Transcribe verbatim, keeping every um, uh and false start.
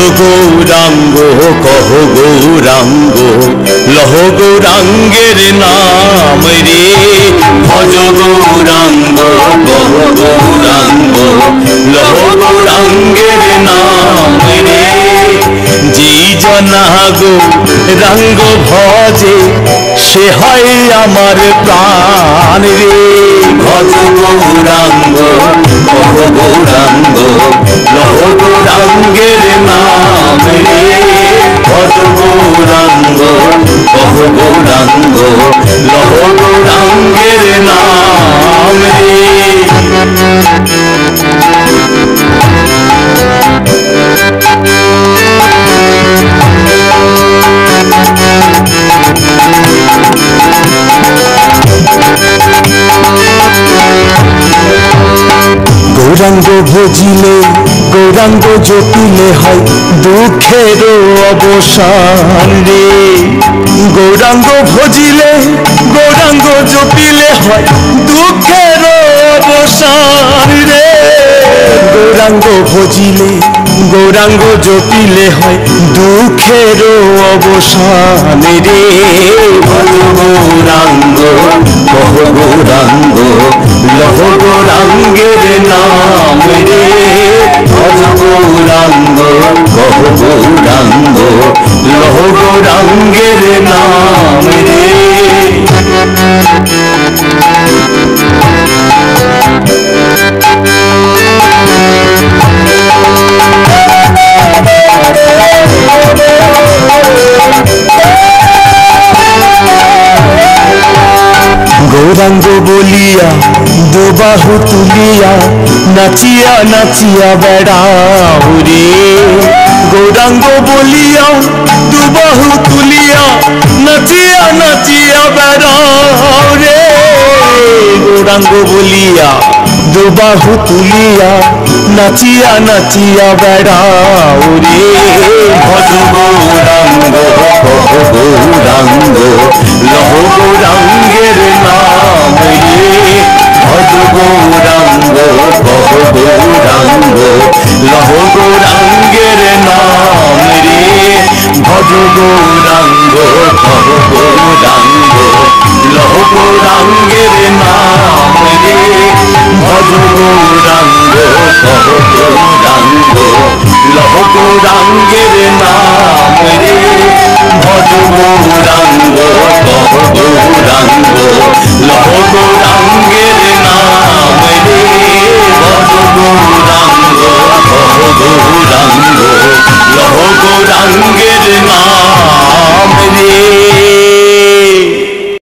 গৌরাঙ্গ কহ গৌরাঙ্গ লহ গৌরাঙ্গের নাম রে। ভজ গৌরাঙ্গ কহ গৌরাঙ্গ লহ গৌরাঙ্গের নাম রে। যেই জনা গৌরাঙ্গ ভজে সে হয় আমার প্রাণ রে। ভজ গৌরাঙ্গ কহ গৌরাঙ্গ লহ গৌরাঙ্গের নাম রে। ভজ গৌরাঙ্গ কহ গৌরাঙ্গ লহ গৌরাঙ্গের নাম রে। গৌরাঙ্গ ভজিলে গৌরাঙ্গ জপিলে হয় দুঃখের অবসান রে। গৌরাঙ্গ ভজিলে গৌরাঙ্গ জপিলে হয় দুঃখের অবসান রে। গৌরাঙ্গ ভজিলে গৌরাঙ্গ জপিলে হয় দুঃখের অবসান রে। ভজ গৌরাঙ্গ কহ গৌরাঙ্গ লহ গৌরাঙ্গের নাম রে। ভজ গৌরাঙ্গ কহ গৌরাঙ্গ লহ গৌরাঙ্গের নাম রে। গৌরাঙ্গ বলিয়া দুবাহু তুলিয়া নাচিয়া নাচিয়া বেড়াও রে। গৌরাঙ্গ বলিয়া দুবাহু তুলিয়া নাচিয়া নাচিয়া বেড়াও রে। গৌরাঙ্গ বলিয়া দুবাহু তুলিয়া নাচিয়া নাচিয়া বেড়াও রে। ভজ গৌরাঙ্গ কহ গৌরাঙ্গ লহ গৌরাঙ্গের নাম রে। ভজ গৌরাঙ্গ কহ গৌরাঙ্গ লহ গৌরাঙ্গের নাম রে। ভজ গৌরাঙ্গ কহ গৌরাঙ্গ লহ গৌরাঙ্গের নাম রে। ভজ গৌরাঙ্গ কহ গৌরাঙ্গ লহ গৌরাঙ্গের নাম রে। ভজ গৌরাঙ্গ কহ গৌরাঙ্গ লহ গৌরাঙ্গের নাম।